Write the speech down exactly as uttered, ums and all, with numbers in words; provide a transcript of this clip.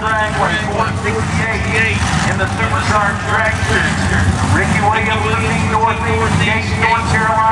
drag was four sixty-eight. In the supercharged dragsters, Ricky Williams leading Northeast, North Carolina.